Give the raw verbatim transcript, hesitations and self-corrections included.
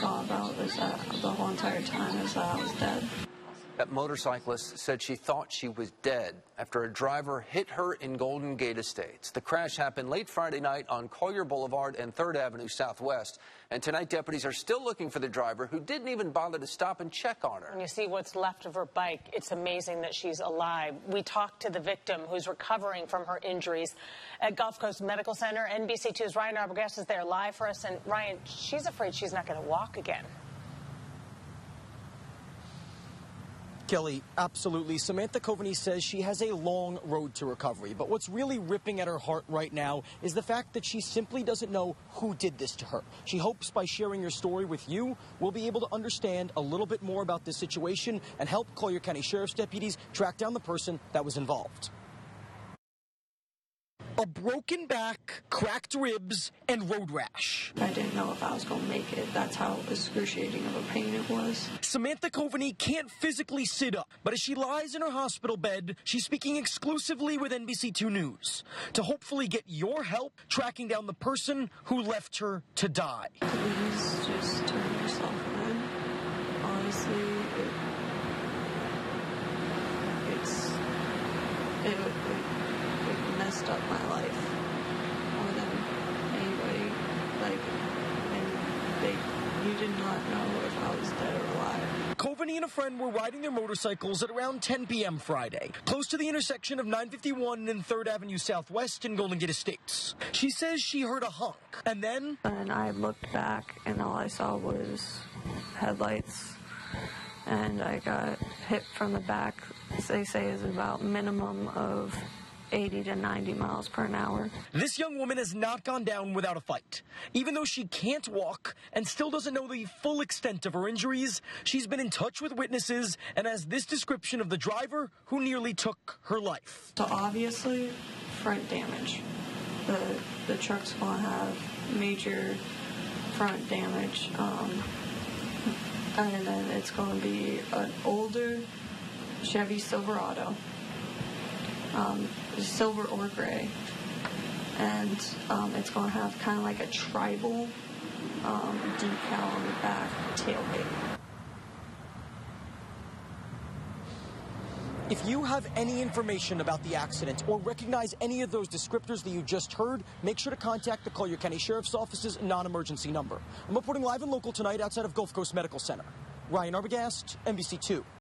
thought about is that the whole entire time is that I was dead. That motorcyclist said she thought she was dead after a driver hit her in Golden Gate Estates. The crash happened late Friday night on Collier Boulevard and third Avenue Southwest. And tonight, deputies are still looking for the driver who didn't even bother to stop and check on her. When you see what's left of her bike, it's amazing that she's alive. We talked to the victim who's recovering from her injuries at Gulf Coast Medical Center. N B C two's Ryan Arbogast is there live for us. And Ryan, she's afraid she's not going to walk again. Kelly, absolutely. Samantha Coveney says she has a long road to recovery, but what's really ripping at her heart right now is the fact that she simply doesn't know who did this to her. She hopes by sharing her story with you, we'll be able to understand a little bit more about this situation and help Collier County Sheriff's deputies track down the person that was involved. A broken back, cracked ribs, and road rash. I didn't know if I was going to make it. That's how excruciating of a pain it was. Samantha Coveney can't physically sit up, but as she lies in her hospital bed, she's speaking exclusively with N B C two News to hopefully get your help tracking down the person who left her to die. Please just turn yourself in. Honestly, it, it's it, it, it messed up my life more than anybody. Like, and they, you did not know if I was dead or alive. Coveney and a friend were riding their motorcycles at around ten p m Friday, close to the intersection of nine fifty-one and third Avenue Southwest in Golden Gate Estates. She says she heard a honk, and then... And I looked back, and all I saw was headlights, and I got hit from the back. They say is about minimum of eighty to ninety miles per hour. This young woman has not gone down without a fight. Even though she can't walk and still doesn't know the full extent of her injuries, she's been in touch with witnesses and has this description of the driver who nearly took her life. So obviously, front damage. The, the truck's going to have major front damage. Um, and then it's going to be an older Chevy Silverado. Um, silver or gray, and um, it's going to have kind of like a tribal um, decal on the back tailgate. If you have any information about the accident or recognize any of those descriptors that you just heard, make sure to contact the Collier County Sheriff's Office's non-emergency number. I'm reporting live and local tonight outside of Gulf Coast Medical Center. Ryan Arbogast, N B C two.